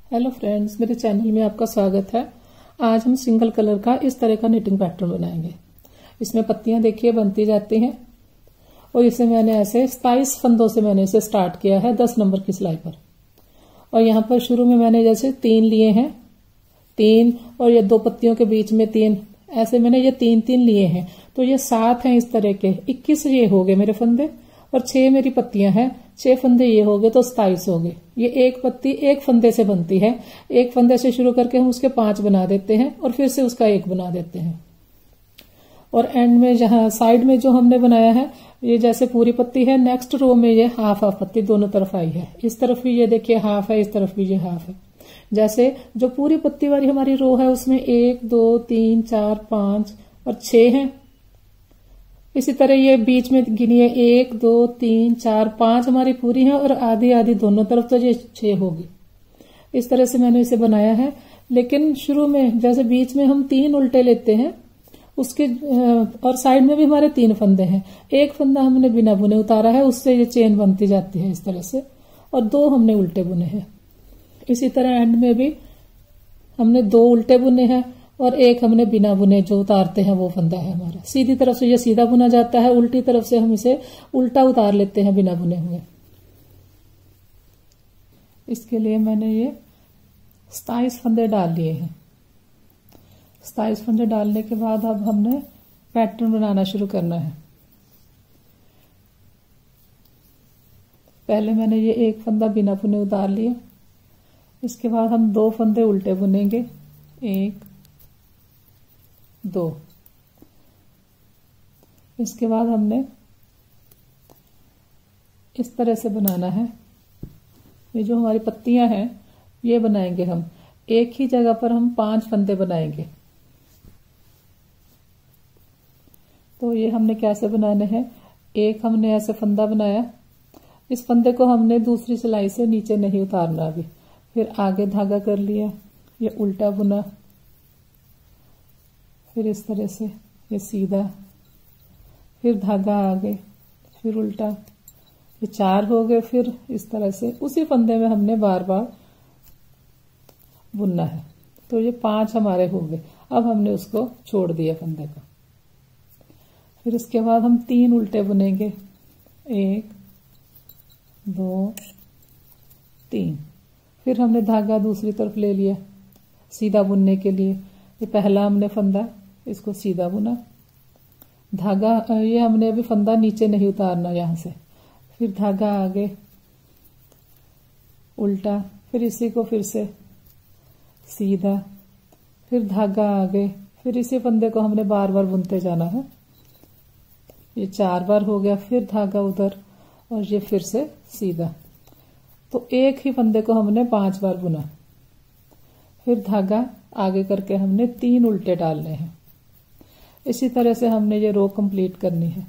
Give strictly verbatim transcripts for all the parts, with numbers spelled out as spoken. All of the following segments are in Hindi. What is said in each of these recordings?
हेलो फ्रेंड्स, मेरे चैनल में आपका स्वागत है। आज हम सिंगल कलर का इस तरह का निटिंग पैटर्न बनाएंगे। इसमें पत्तियां देखिए बनती जाती हैं और इसे मैंने ऐसे सताइस फंदों से मैंने इसे स्टार्ट किया है दस नंबर की सिलाई पर। और यहाँ पर शुरू में मैंने जैसे तीन लिए हैं, तीन और ये दो पत्तियों के बीच में तीन, ऐसे मैंने ये तीन तीन लिए हैं, तो ये सात हैं इस तरह के। इक्कीस ये हो गए मेरे फंदे और छह मेरी पत्तियां हैं, छह फंदे ये हो गए तो सताइस हो गए। ये एक पत्ती एक फंदे से बनती है, एक फंदे से शुरू करके हम उसके पांच बना देते हैं और फिर से उसका एक बना देते हैं। और एंड में जहां साइड में जो हमने बनाया है, ये जैसे पूरी पत्ती है, नेक्स्ट रो में ये हाफ हाफ पत्ती दोनों तरफ आई है। इस तरफ भी ये देखिए हाफ है, इस तरफ भी ये हाफ है। जैसे जो पूरी पत्ती वाली हमारी रो है उसमें एक दो तीन चार पांच और छह है, इसी तरह ये बीच में गिनिए एक दो तीन चार पांच हमारी पूरी है और आधी आधी दोनों तरफ, तो ये छह होगी। इस तरह से मैंने इसे बनाया है। लेकिन शुरू में जैसे बीच में हम तीन उल्टे लेते हैं उसके, और साइड में भी हमारे तीन फंदे हैं, एक फंदा हमने बिना बुने उतारा है, उससे ये चेन बनती जाती है इस तरह से, और दो हमने उल्टे बुने हैं। इसी तरह एंड में भी हमने दो उल्टे बुने हैं और एक हमने बिना बुने जो उतारते हैं वो फंदा है हमारा। सीधी तरफ से ये सीधा बुना जाता है, उल्टी तरफ से हम इसे उल्टा उतार लेते हैं बिना बुने हुए। इसके लिए मैंने ये सताइस फंदे डाल लिए हैं। सताइस फंदे डालने के बाद अब हमने पैटर्न बनाना शुरू करना है। पहले मैंने ये एक फंदा बिना बुने उतार लिया, इसके बाद हम दो फंदे उल्टे बुनेंगे, एक दो। इसके बाद हमने इस तरह से बनाना है। ये जो हमारी पत्तियां हैं ये बनाएंगे हम, एक ही जगह पर हम पांच फंदे बनाएंगे। तो ये हमने कैसे बनाने हैं, एक हमने ऐसे फंदा बनाया, इस फंदे को हमने दूसरी सिलाई से नीचे नहीं उतारना अभी, फिर आगे धागा कर लिया, ये उल्टा बुना, फिर इस तरह से ये सीधा, फिर धागा आगे, फिर उल्टा, ये चार हो गए। फिर इस तरह से उसी फंदे में हमने बार बार बुनना है। तो ये पांच हमारे हो गए। अब हमने उसको छोड़ दिया फंदे को। फिर इसके बाद हम तीन उल्टे बुनेंगे, एक दो तीन। फिर हमने धागा दूसरी तरफ ले लिया सीधा बुनने के लिए। ये पहला हमने फंदा, इसको सीधा बुना, धागा, ये हमने अभी फंदा नीचे नहीं उतारना यहां से, फिर धागा आगे, उल्टा, फिर इसी को फिर से सीधा, फिर धागा आगे, फिर इसी फंदे को हमने बार बार बुनते जाना है। ये चार बार हो गया, फिर धागा उधर और ये फिर से सीधा। तो एक ही फंदे को हमने पांच बार बुना, फिर धागा आगे करके हमने तीन उल्टे डालने हैं। इसी तरह से हमने ये रो कंप्लीट करनी है।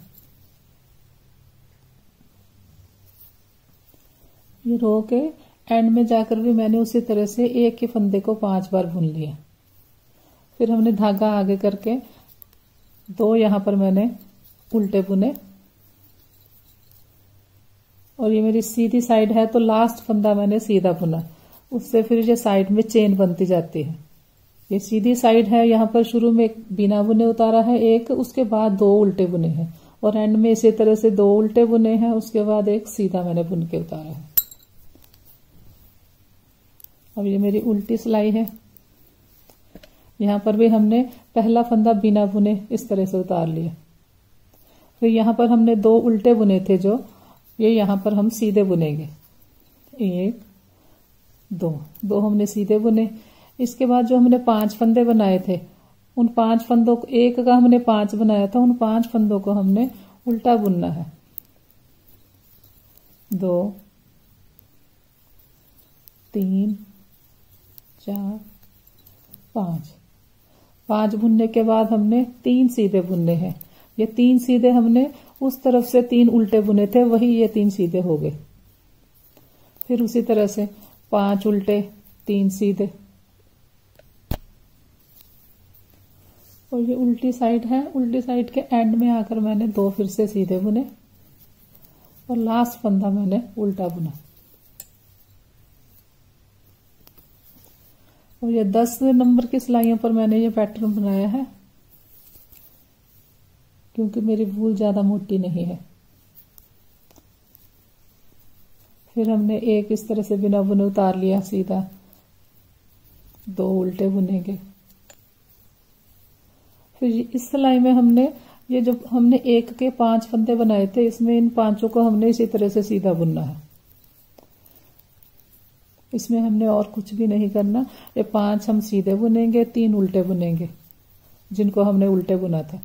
ये रो के एंड में जाकर भी मैंने उसी तरह से एक ही फंदे को पांच बार बुन लिया। फिर हमने धागा आगे करके दो यहां पर मैंने उल्टे बुने, और ये मेरी सीधी साइड है तो लास्ट फंदा मैंने सीधा बुना, उससे फिर ये साइड में चेन बनती जाती है। ये सीधी साइड है, यहाँ पर शुरू में एक बिना बुने उतारा है एक, उसके बाद दो उल्टे बुने हैं, और एंड में इसी तरह से दो उल्टे बुने हैं, उसके बाद एक सीधा मैंने बुन के उतारा है। अब ये मेरी उल्टी सिलाई है। यहाँ पर भी हमने पहला फंदा बिना बुने इस तरह से उतार लिया। फिर यहाँ पर हमने दो उल्टे बुने थे जो, ये यहाँ पर हम सीधे बुनेंगे, एक दो, दो हमने सीधे बुने। इसके बाद जो हमने पांच फंदे बनाए थे, उन पांच फंदों को, एक का हमने पांच बनाया था, उन पांच फंदों को हमने उल्टा बुनना है। दो तीन चार पांच, पांच बुनने के बाद हमने तीन सीधे बुनने हैं। ये तीन सीधे हमने उस तरफ से तीन उल्टे बुने थे, वही ये तीन सीधे हो गए। फिर उसी तरह से पांच उल्टे तीन सीधे, और ये उल्टी साइड है, उल्टी साइड के एंड में आकर मैंने दो फिर से सीधे बुने और लास्ट फंदा मैंने उल्टा बुना। और ये दस नंबर की सिलाइयों पर मैंने ये पैटर्न बनाया है, क्योंकि मेरी वूल ज्यादा मोटी नहीं है। फिर हमने एक इस तरह से बिना बुने उतार लिया सीधा, दो उल्टे बुनेंगे। फिर इस सिलाई में हमने ये जो हमने एक के पांच फंदे बनाए थे, इसमें इन पांचों को हमने इसी तरह से सीधा बुनना है। इसमें हमने और कुछ भी नहीं करना। ये पांच हम सीधे बुनेंगे, तीन उल्टे बुनेंगे, जिनको हमने उल्टे बुना था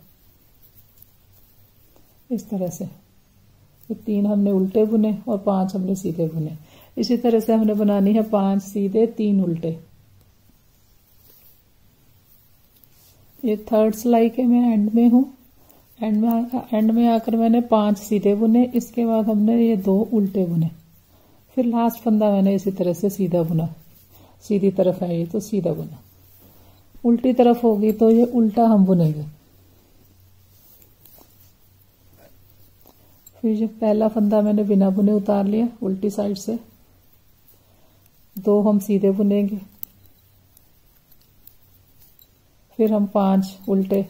इस तरह से। ये तीन हमने उल्टे बुने और पांच हमने सीधे बुने। इसी तरह से हमने बनानी है पांच सीधे तीन उल्टे। ये थर्ड सिलाई के मैं एंड में हूं। एंड में एंड में आकर मैंने पांच सीधे बुने, इसके बाद हमने ये दो उल्टे बुने। फिर लास्ट फंदा मैंने इसी तरह से सीधा बुना। सीधी तरफ है ये तो सीधा बुना, उल्टी तरफ होगी तो ये उल्टा हम बुनेंगे। फिर जो पहला फंदा मैंने बिना बुने उतार लिया उल्टी साइड से, दो हम सीधे बुनेंगे। फिर हम पांच उल्टे,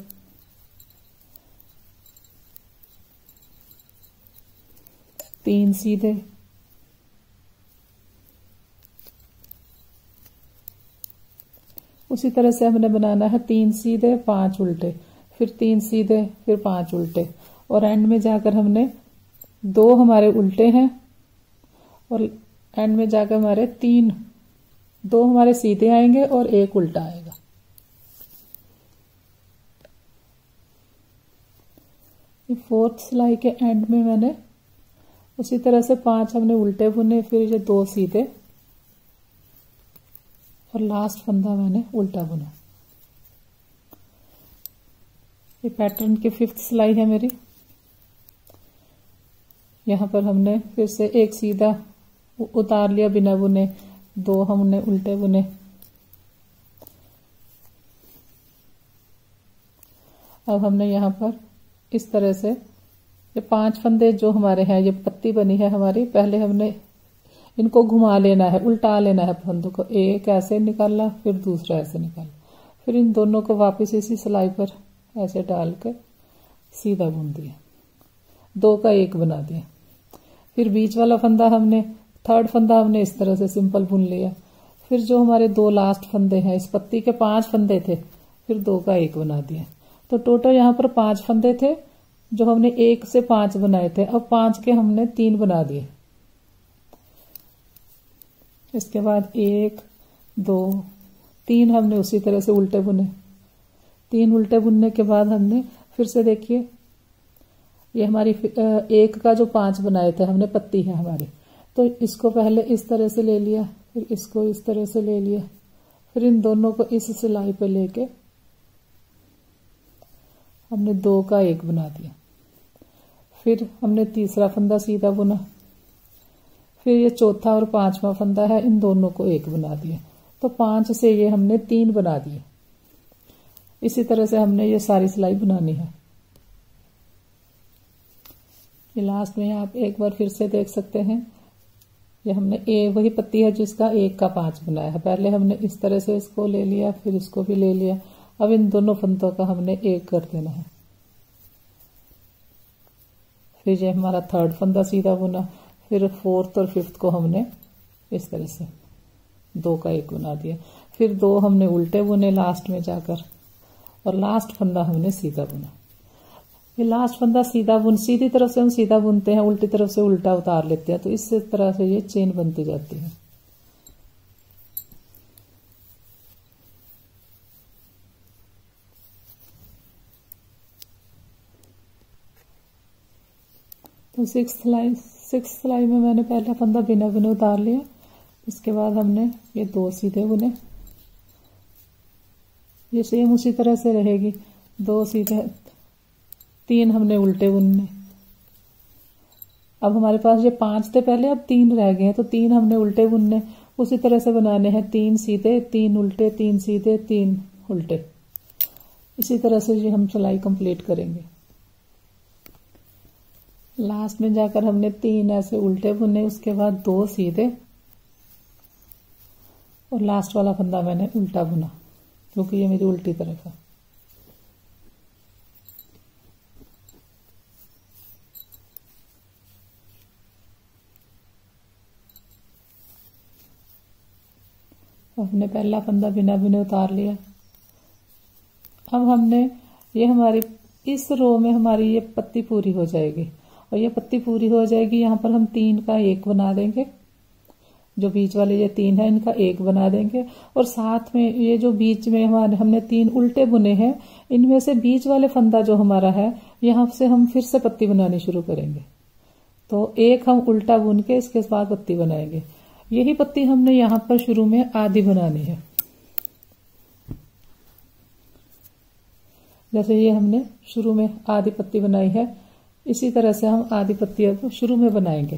तीन सीधे, उसी तरह से हमने बनाना है तीन सीधे पांच उल्टे, फिर तीन सीधे, फिर पांच उल्टे, और एंड में जाकर हमने दो हमारे उल्टे हैं और एंड में जाकर हमारे तीन, दो हमारे सीधे आएंगे और एक उल्टा आएगा। ये फोर्थ सिलाई के एंड में मैंने उसी तरह से पांच हमने उल्टे बुने, फिर ये दो सीधे और लास्ट फंदा मैंने उल्टा बुना। ये पैटर्न की फिफ्थ सिलाई है मेरी। यहां पर हमने फिर से एक सीधा उतार लिया बिना बुने, दो हमने उल्टे बुने। अब हमने यहां पर इस तरह से ये पांच फंदे जो हमारे हैं, ये पत्ती बनी है हमारी, पहले हमने इनको घुमा लेना है, उल्टा लेना है फंदों को। एक ऐसे निकाला, फिर दूसरा ऐसे निकाला, फिर इन दोनों को वापस इसी सिलाई पर ऐसे डालकर सीधा बुन दिया, दो का एक बना दिया। फिर बीच वाला फंदा हमने, थर्ड फंदा हमने इस तरह से सिंपल बुन लिया। फिर जो हमारे दो लास्ट फंदे हैं, इस पत्ती के पांच फंदे थे, फिर दो का एक बना दिया। तो टोटल यहाँ पर पांच फंदे थे जो हमने एक से पांच बनाए थे। अब पांच के हमने तीन बना दिए। इसके बाद एक, दो, तीन हमने उसी तरह से उल्टे बुने। तीन उल्टे बुनने के बाद हमने फिर से देखिए, ये हमारी एक का जो पांच बनाए थे हमने, पत्ती है हमारी, तो इसको पहले इस तरह से ले लिया, फिर इसको इस तरह से ले लिया, फिर इन दोनों को इस सिलाई पे लेके हमने दो का एक बना दिया। फिर हमने तीसरा फंदा सीधा बुना, फिर ये चौथा और पांचवा फंदा है, इन दोनों को एक बना दिया। तो पांच से ये हमने तीन बना दिए। इसी तरह से हमने ये सारी सिलाई बनानी है। ये लास्ट में आप एक बार फिर से देख सकते हैं, ये हमने ए वही पत्ती है जिसका एक का पांच बनाया है। पहले हमने इस तरह से इसको ले लिया, फिर इसको भी ले लिया। अब इन दोनों फंदों का हमने एक कर देना है। फिर ये हमारा थर्ड फंदा सीधा बुना, फिर फोर्थ और फिफ्थ को हमने इस तरह से दो का एक बना दिया। फिर दो हमने उल्टे बुने लास्ट में जाकर, और लास्ट फंदा हमने सीधा बुना। ये लास्ट फंदा सीधा बुन, सीधी तरफ से हम सीधा बुनते हैं, उल्टी तरफ से उल्टा उतार लेते हैं, तो इस तरह से ये चेन बनती जाती है। तो सिक्स सिलाई सिक्स सिलाई में मैंने पहला फंदा बिना बुने उतार लिया। इसके बाद हमने ये दो सीधे बुने, ये सेम उसी तरह से रहेगी। दो सीधे, तीन हमने उल्टे बुनने। अब हमारे पास ये पांच थे पहले, अब तीन रह गए हैं, तो तीन हमने उल्टे बुनने। उसी तरह से बनाने हैं, तीन सीधे, तीन उल्टे, तीन सीधे, तीन उल्टे। इसी तरह से ये हम सिलाई कंप्लीट करेंगे। लास्ट में जाकर हमने तीन ऐसे उल्टे बुने, उसके बाद दो सीधे और लास्ट वाला फंदा मैंने उल्टा बुना क्योंकि ये मेरी उल्टी तरफ है। हमने पहला फंदा बिना बुने उतार लिया। अब हमने ये हमारी इस रो में हमारी ये पत्ती पूरी हो जाएगी और ये पत्ती पूरी हो जाएगी। यहाँ पर हम तीन का एक बना देंगे, जो बीच वाले ये तीन है इनका एक बना देंगे और साथ में ये जो बीच में हमारे हमने तीन उल्टे बुने हैं इनमें से बीच वाले फंदा जो हमारा है यहाँ से हम फिर से पत्ती बनानी शुरू करेंगे। तो एक हम उल्टा बुन के इसके बाद पत्ती बनाएंगे। यही पत्ती हमने यहाँ पर शुरू में आधी बनानी है। जैसे ये हमने शुरू में आधी पत्ती बनाई है, इसी तरह से हम आधी पत्ती अब शुरू में बनाएंगे।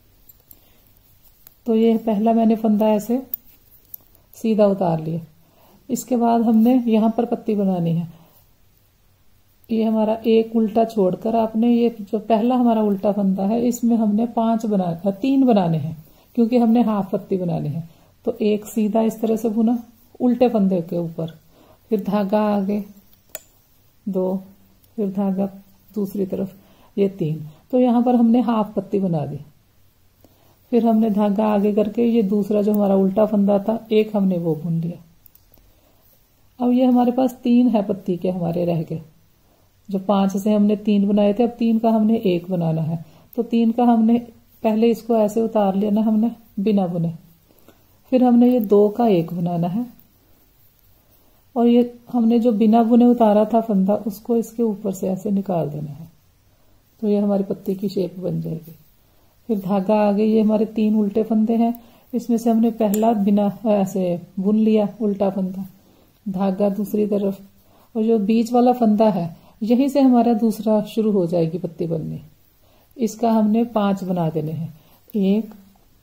तो ये पहला मैंने फंदा ऐसे सीधा उतार लिया। इसके बाद हमने यहाँ पर पत्ती बनानी है। ये हमारा एक उल्टा छोड़कर आपने ये जो पहला हमारा उल्टा फंदा है इसमें हमने पांच बना तीन बनाने हैं क्योंकि हमने हाफ पत्ती बनानी है। तो एक सीधा इस तरह से बुना उल्टे फंदे के ऊपर, फिर धागा आगे दो, फिर धागा दूसरी तरफ, ये तीन। तो यहाँ पर हमने हाफ पत्ती बना दी। फिर हमने धागा आगे करके ये दूसरा जो हमारा उल्टा फंदा था एक हमने वो बुन लिया। अब ये हमारे पास तीन है पत्ती के हमारे रह गए। जो पांच से हमने तीन बनाए थे अब तीन का हमने एक बनाना है। तो तीन का हमने पहले इसको ऐसे उतार लिया ना हमने बिना बुने, फिर हमने ये दो का एक बनाना है और ये हमने जो बिना बुने उतारा था फंदा उसको इसके ऊपर से ऐसे निकाल देना है। तो ये हमारी पत्ती की शेप बन जाएगी। फिर धागा आगे, ये हमारे तीन उल्टे फंदे हैं, इसमें से हमने पहला बिना ऐसे बुन लिया उल्टा फंदा, धागा दूसरी तरफ, और जो बीच वाला फंदा है यहीं से हमारा दूसरा शुरू हो जाएगी पत्ती बननी। इसका हमने पांच बना देने हैं। एक,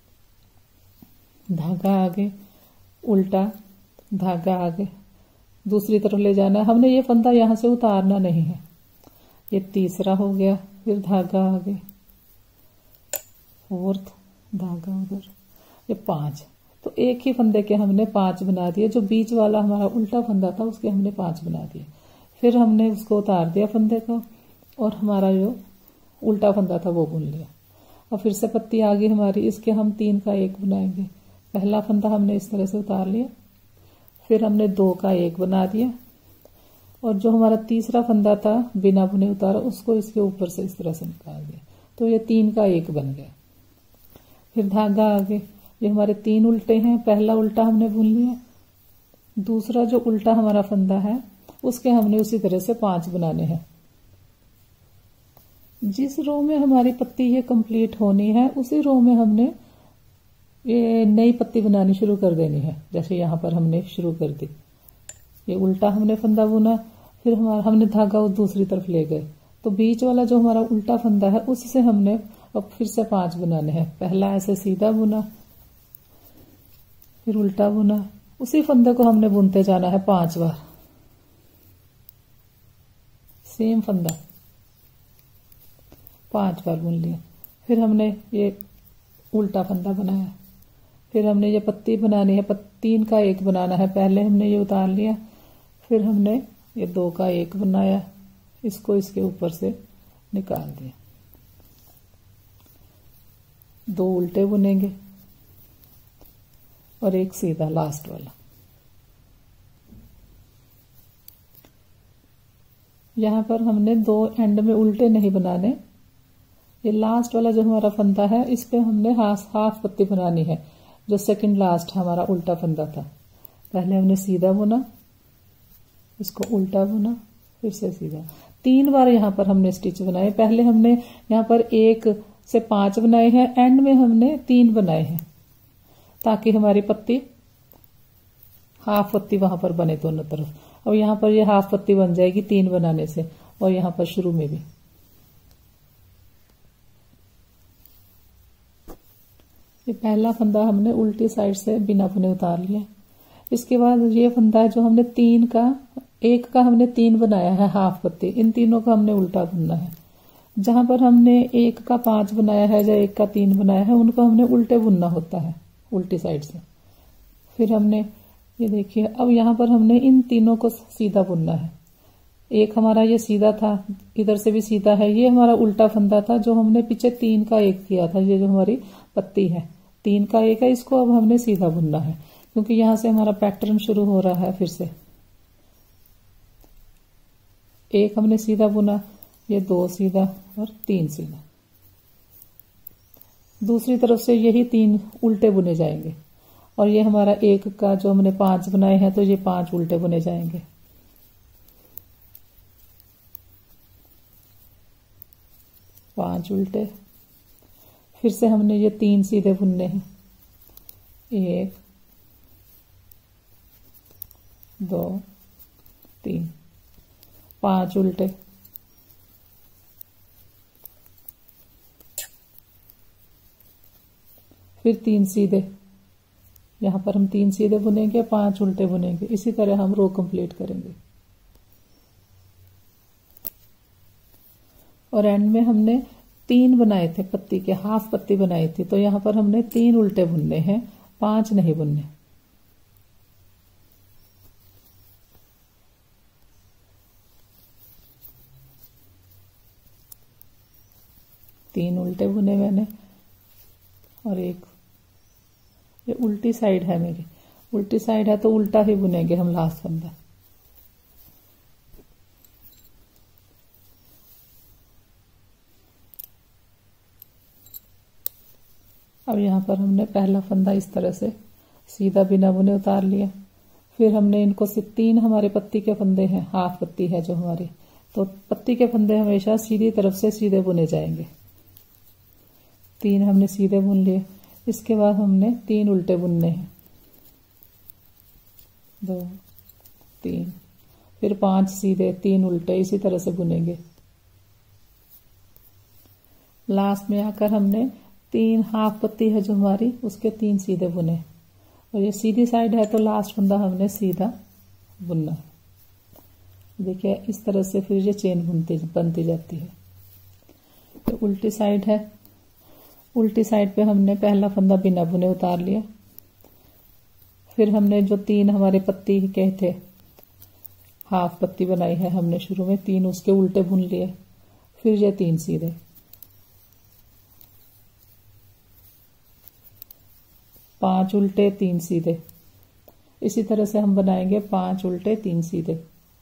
धागा आगे, उल्टा, धागा आगे, दूसरी तरफ ले जाना है। हमने ये फंदा यहां से उतारना नहीं है। ये तीसरा हो गया, फिर धागा आगे, फोर्थ, धागा उधर, ये पांच। तो एक ही फंदे के हमने पांच बना दिए। जो बीच वाला हमारा उल्टा फंदा था उसके हमने पांच बना दिए। फिर हमने उसको उतार दिया फंदे को और हमारा जो उल्टा फंदा था वो बुन लिया। और फिर से पत्ती आ गई हमारी, इसके हम तीन का एक बनाएंगे। पहला फंदा हमने इस तरह से उतार लिया, फिर हमने दो का एक बना दिया और जो हमारा तीसरा फंदा था बिना बुने उतारा उसको इसके ऊपर से इस तरह से निकाल दिया। तो ये तीन का एक बन गया। फिर धागा आगे, ये हमारे तीन उल्टे हैं, पहला उल्टा हमने बुन लिया, दूसरा जो उल्टा हमारा फंदा है उसके हमने उसी तरह से पांच बनाने हैं। जिस रो में हमारी पत्ती ये कंप्लीट होनी है उसी रो में हमने ये नई पत्ती बनानी शुरू कर देनी है। जैसे यहाँ पर हमने शुरू कर दी, ये उल्टा हमने फंदा बुना, फिर हमारा हमने धागा उस दूसरी तरफ ले गए। तो बीच वाला जो हमारा उल्टा फंदा है उससे हमने अब फिर से पांच बनाने हैं। पहला ऐसे सीधा बुना, फिर उल्टा बुना, उसी फंदे को हमने बुनते जाना है पांच बार। सेम फंदा पांच बार बुन लिया। फिर हमने ये उल्टा फंदा बनाया, फिर हमने ये पत्ती बनानी है, तीन का एक बनाना है। पहले हमने ये उतार लिया, फिर हमने ये दो का एक बनाया, इसको इसके ऊपर से निकाल दिया। दो उल्टे बुनेंगे और एक सीधा लास्ट वाला। यहां पर हमने दो एंड में उल्टे नहीं बनाने। ये लास्ट वाला जो हमारा फंदा है इस पे हमने हाफ हाफ पत्ती बनानी है। जो सेकंड लास्ट हमारा उल्टा फंदा था, पहले हमने सीधा बुना, इसको उल्टा बुना, फिर से सीधा। तीन बार यहाँ पर हमने स्टिच बनाए। पहले हमने यहाँ पर एक से पांच बनाए हैं, एंड में हमने तीन बनाए हैं ताकि हमारी पत्ती हाफ पत्ती वहां पर बने दोनों तरफ। और यहाँ पर ये हाफ पत्ती बन जाएगी तीन बनाने से, और यहाँ पर शुरू में भी। ये पहला फंदा हमने उल्टी साइड से बिना बुने उतार लिया। इसके बाद ये फंदा जो हमने तीन का एक का हमने तीन बनाया है हाफ पत्ती, इन तीनों का हमने उल्टा बुनना है। जहां पर हमने एक का पांच बनाया है या एक का तीन बनाया है उनको हमने उल्टे बुनना होता है उल्टी साइड से। फिर हमने ये देखिए, अब यहाँ पर हमने इन तीनों को सीधा बुनना है। एक हमारा ये सीधा था, इधर से भी सीधा है, ये हमारा उल्टा फंदा था जो हमने पीछे तीन का एक किया था। ये जो हमारी पत्ती है तीन का एक है, इसको अब हमने सीधा बुनना है क्योंकि यहां से हमारा पैटर्न शुरू हो रहा है। फिर से एक हमने सीधा बुना, ये दो सीधा और तीन सीधा। दूसरी तरफ से यही तीन उल्टे बुने जाएंगे और ये हमारा एक का जो हमने पांच बनाए हैं तो ये पांच उल्टे बुने जाएंगे। पांच उल्टे, फिर से हमने ये तीन सीधे बुनने हैं, एक दो तीन, पांच उल्टे, फिर तीन सीधे। यहां पर हम तीन सीधे बुनेंगे, पांच उल्टे बुनेंगे। इसी तरह हम रो कंप्लीट करेंगे और एंड में हमने तीन बनाए थे पत्ती के, हाफ पत्ती बनाई थी, तो यहां पर हमने तीन उल्टे बुनने हैं, पांच नहीं बुनने। तीन उल्टे बुने मैंने और एक ये उल्टी साइड है मेरी, उल्टी साइड है तो उल्टा ही बुनेंगे हम लास्ट फंदा। अब यहाँ पर हमने पहला फंदा इस तरह से सीधा बिना बुने उतार लिया। फिर हमने इनको सिर्फ तीन हमारे पत्ती के फंदे हैं, हाफ पत्ती है जो हमारी, तो पत्ती के फंदे हमेशा सीधी तरफ से सीधे बुने जाएंगे। तीन हमने सीधे बुन लिए। इसके बाद हमने तीन उल्टे बुनने हैं, दो तीन, फिर पांच सीधे, तीन उल्टे, इसी तरह से बुनेंगे। लास्ट में आकर हमने तीन हाफ पत्ती है जो हमारी, उसके तीन सीधे बुने और ये सीधी साइड है तो लास्ट फंदा हमने सीधा बुनना है। देखिए इस तरह से फिर ये चेन बुनती बनती जाती है। तो उल्टी साइड है, उल्टी साइड पे हमने पहला फंदा बिना बुने उतार लिया। फिर हमने जो तीन हमारे पत्ती के थे, हाफ पत्ती बनाई है हमने शुरू में, तीन उसके उल्टे बुन लिए। फिर ये तीन सीधे, पांच उल्टे तीन सीधे। इसी तरह से हम बनाएंगे पांच उल्टे तीन सीधे।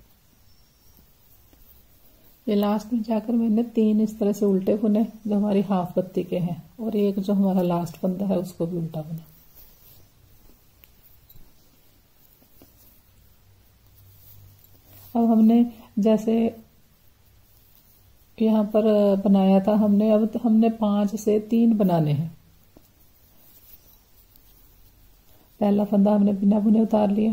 ये लास्ट में जाकर मैंने तीन इस तरह से उल्टे बुने जो हमारी हाफ पत्ती के हैं और एक जो हमारा लास्ट फंदा है उसको भी उल्टा बुना। अब हमने जैसे यहाँ पर बनाया था हमने, अब हमने पांच से तीन बनाने हैं। पहला फंदा हमने बिना बुने उतार लिया,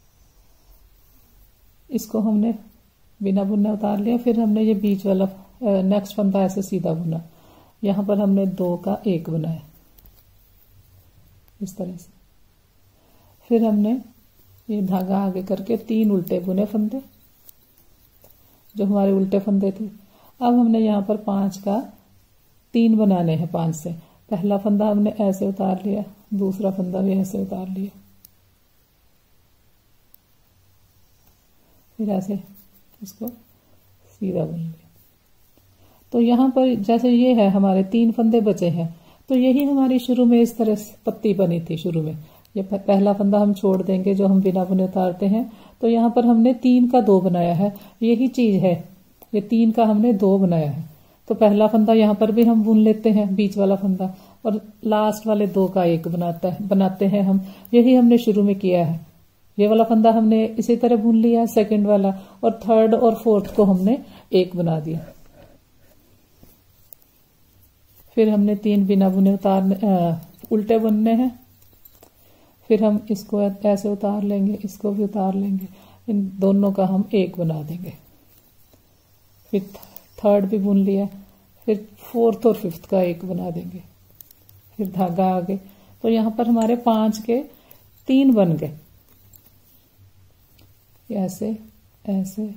इसको हमने बिना बुने उतार लिया। फिर हमने ये बीच वाला नेक्स्ट फंदा ऐसे सीधा बुना, यहां पर हमने दो का एक बनाया इस तरह से। फिर हमने ये धागा आगे करके तीन उल्टे बुने फंदे जो हमारे उल्टे फंदे थे। अब हमने यहाँ पर पांच का तीन बनाने हैं पांच से। पहला फंदा हमने ऐसे उतार लिया, दूसरा फंदा भी ऐसे उतार लिया, फिर ऐसे इसको सीधा बुन लिया। तो यहाँ पर जैसे ये है हमारे तीन फंदे बचे हैं, तो यही हमारी शुरू में इस तरह से पत्ती बनी थी। शुरू में ये पहला फंदा हम छोड़ देंगे जो हम बिना बुने उतारते हैं, तो यहाँ पर हमने तीन का दो बनाया है। यही चीज है, ये तीन का हमने दो बनाया है। तो पहला फंदा यहाँ पर भी हम बुन लेते हैं, बीच वाला फंदा, और लास्ट वाले दो का एक बनाता है बनाते हैं हम। यही हमने शुरू में किया है। ये वाला फंदा हमने इसी तरह बुन लिया, सेकंड वाला, और थर्ड और फोर्थ को हमने एक बना दिया। फिर हमने तीन बिना बुने उतारने उल्टे बुनने हैं। फिर हम इसको ऐसे उतार लेंगे, इसको भी उतार लेंगे, इन दोनों का हम एक बना देंगे। फिर थर्ड भी बुन लिया, फिर फोर्थ और फिफ्थ का एक बना देंगे, फिर धागा आगे। तो यहाँ पर हमारे पांच के तीन बन गए, ऐसे ऐसे,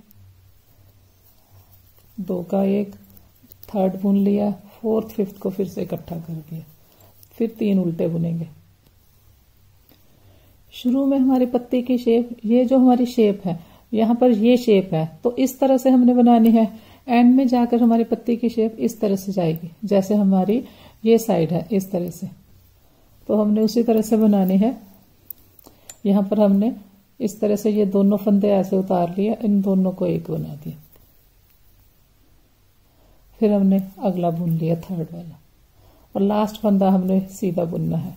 दो का एक, थर्ड बुन लिया, फोर्थ फिफ्थ को फिर से इकट्ठा कर दिया, फिर तीन उल्टे बुनेंगे। शुरू में हमारी पत्ती की शेप, ये जो हमारी शेप है यहाँ पर ये शेप है, तो इस तरह से हमने बनानी है। एंड में जाकर हमारी पत्ती की शेप इस तरह से जाएगी, जैसे हमारी ये साइड है इस तरह से, तो हमने उसी तरह से बनानी है। यहाँ पर हमने इस तरह से ये दोनों फंदे ऐसे उतार लिए, इन दोनों को एक बना दिया। फिर हमने अगला बुन लिया थर्ड वाला, और लास्ट फंदा हमने सीधा बुनना है।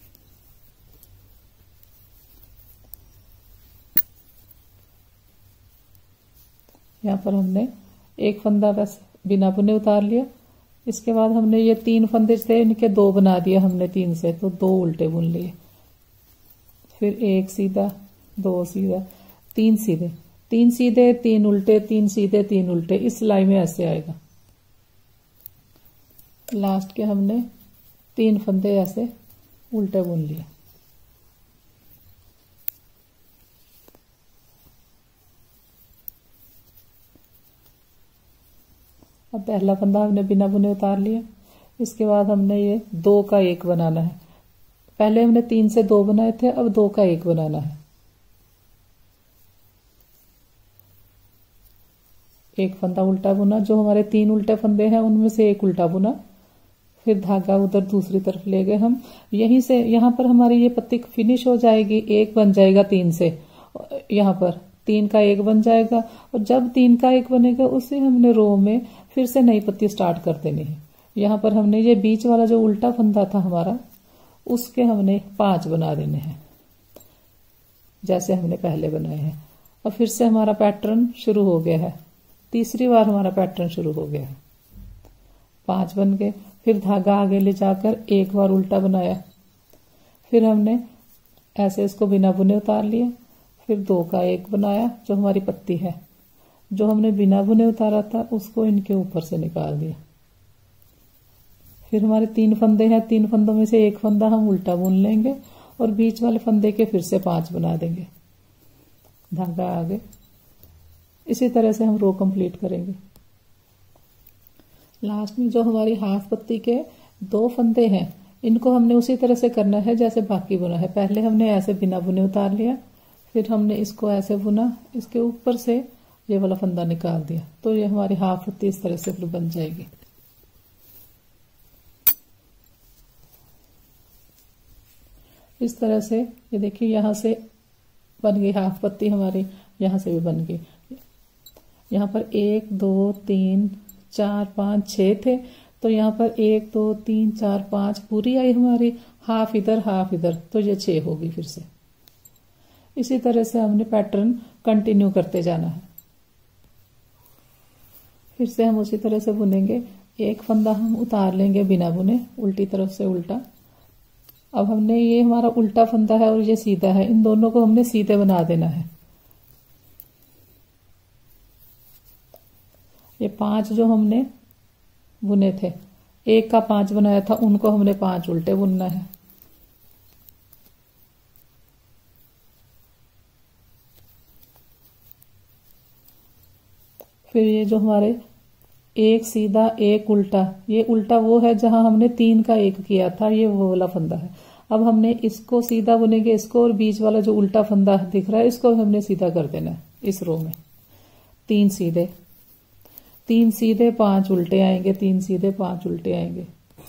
यहाँ पर हमने एक फंदा बस बिना बुने उतार लिया। इसके बाद हमने ये तीन फंदे थे, इनके दो बना दिया हमने तीन से, तो दो उल्टे बुन लिए। फिर एक सीधा, दो सीधा, तीन सीधे, तीन सीधे, तीन उल्टे, तीन सीधे, तीन उल्टे, इस लाइन में ऐसे आएगा। लास्ट के हमने तीन फंदे ऐसे उल्टे बुन लिए। अब पहला फंदा हमने बिना बुने उतार लिया। इसके बाद हमने ये दो का एक बनाना है। पहले हमने तीन से दो बनाए थे, अब दो का एक बनाना है। एक फंदा उल्टा बुना, जो हमारे तीन उल्टे फंदे हैं उनमें से एक उल्टा बुना, फिर धागा उधर दूसरी तरफ ले गए हम। यहीं से यहाँ पर हमारी ये पत्ती फिनिश हो जाएगी, एक बन जाएगा तीन से, यहाँ पर तीन का एक बन जाएगा। और जब तीन का एक बनेगा उसे हमने रो में फिर से नई पत्ती स्टार्ट कर देनी है। यहाँ पर हमने ये बीच वाला जो उल्टा फंदा था हमारा, उसके हमने पांच बना देने हैं, जैसे हमने पहले बनाए हैं। और फिर से हमारा पैटर्न शुरू हो गया है, तीसरी बार हमारा पैटर्न शुरू हो गया है। पांच बन गए, फिर धागा आगे ले जाकर एक बार उल्टा बनाया, फिर हमने ऐसे इसको बिना बुने उतार लिया, फिर दो का एक बनाया, जो हमारी पत्ती है। जो हमने बिना बुने उतारा था उसको इनके ऊपर से निकाल दिया। फिर हमारे तीन फंदे हैं, तीन फंदों में से एक फंदा हम उल्टा बुन लेंगे और बीच वाले फंदे के फिर से पांच बना देंगे, धागा आगे। इसी तरह से हम रो कंप्लीट करेंगे। लास्ट में जो हमारी हाफ पत्ती के दो फंदे हैं, इनको हमने उसी तरह से करना है जैसे बाकी बुना है। पहले हमने ऐसे बिना बुने उतार लिया, फिर हमने इसको ऐसे बुना, इसके ऊपर से ये वाला फंदा निकाल दिया, तो ये हमारी हाफ पत्ती इस तरह से फिर बन जाएगी। इस तरह से ये देखिए, यहां से बन गई हाफ पत्ती हमारी, यहां से भी बन गई। यहाँ पर एक दो तीन चार पाँच छः थे, तो यहाँ पर एक दो तीन चार पाँच पूरी आई हमारी, हाफ इधर हाफ इधर, तो ये छः होगी फिर से। इसी तरह से हमने पैटर्न कंटिन्यू करते जाना है। फिर से हम उसी तरह से बुनेंगे। एक फंदा हम उतार लेंगे बिना बुने, उल्टी तरफ से उल्टा। अब हमने ये हमारा उल्टा फंदा है और ये सीधा है, इन दोनों को हमने सीधे बना देना है। ये पांच जो हमने बुने थे, एक का पांच बनाया था, उनको हमने पांच उल्टे बुनना है। फिर ये जो हमारे एक सीधा एक उल्टा, ये उल्टा वो है जहां हमने तीन का एक किया था, ये वो वाला फंदा है। अब हमने इसको सीधा बुनेंगे, इसको, और बीच वाला जो उल्टा फंदा दिख रहा है इसको हमने सीधा कर देना है। इस रो में तीन सीधे, तीन सीधे पांच उल्टे आएंगे, तीन सीधे पांच उल्टे आएंगे।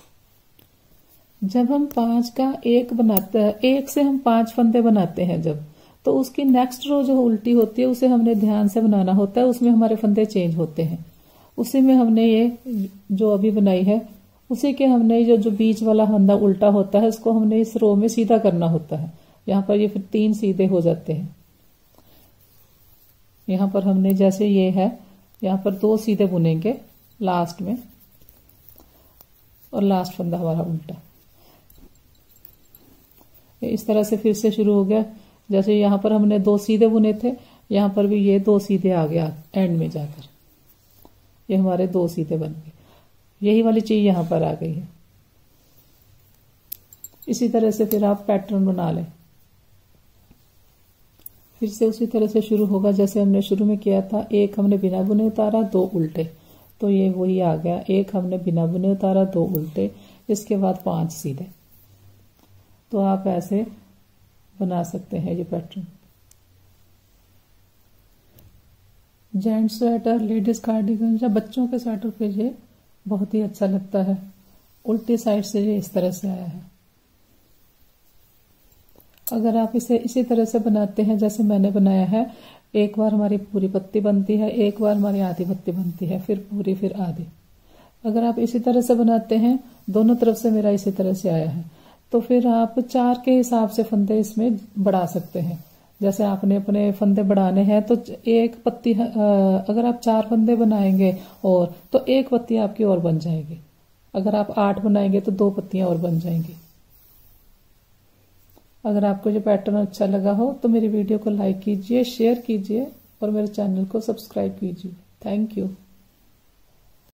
जब हम पांच का एक बनाते हैं, एक से हम पांच फंदे बनाते हैं जब, तो उसकी नेक्स्ट रो जो उल्टी होती है उसे हमने ध्यान से बनाना होता है, उसमें हमारे फंदे चेंज होते हैं। उसी में हमने ये जो अभी बनाई है, उसी के हमने जो जो बीच वाला फंदा उल्टा होता है इसको हमने इस रो में सीधा करना होता है। यहाँ पर ये फिर तीन सीधे हो जाते हैं। यहाँ पर हमने जैसे ये है, यहाँ पर दो सीधे बुनेंगे लास्ट में, और लास्ट फंदा हमारा उल्टा। इस तरह से फिर से शुरू हो गया। जैसे यहाँ पर हमने दो सीधे बुने थे, यहाँ पर भी ये दो सीधे आ गया एंड में जाकर, ये हमारे दो सीधे बन गए। यही वाली चीज यहाँ पर आ गई है। इसी तरह से फिर आप पैटर्न बना लें। फिर से उसी तरह से शुरू होगा जैसे हमने शुरू में किया था। एक हमने बिना बुने उतारा, दो उल्टे, तो ये वही आ गया। एक हमने बिना बुने उतारा, दो उल्टे, इसके बाद पांच सीधे। तो आप ऐसे बना सकते हैं ये pattern. Gents sweater, ladies cardigan या बच्चों के स्वेटर पे ये बहुत ही अच्छा लगता है। उल्टी साइड से ये इस तरह से आया है। अगर आप इसे इसी तरह से बनाते हैं जैसे मैंने बनाया है, एक बार हमारी पूरी पत्ती बनती है, एक बार हमारी आधी पत्ती बनती है, फिर पूरी फिर आधी। अगर आप इसी तरह से बनाते हैं, दोनों तरफ से मेरा इसी तरह से आया है, तो फिर आप चार के हिसाब से फंदे इसमें बढ़ा सकते हैं। जैसे आपने अपने फंदे बढ़ाने हैं तो एक पत्ती, अगर आप चार फंदे बनाएंगे और तो एक पत्ती आपकी और बन जाएगी। अगर आप आठ बनाएंगे तो दो पत्तियां और बन जाएंगी। अगर आपको ये पैटर्न अच्छा लगा हो तो मेरी वीडियो को लाइक कीजिए, शेयर कीजिए और मेरे चैनल को सब्सक्राइब कीजिए। Thank you.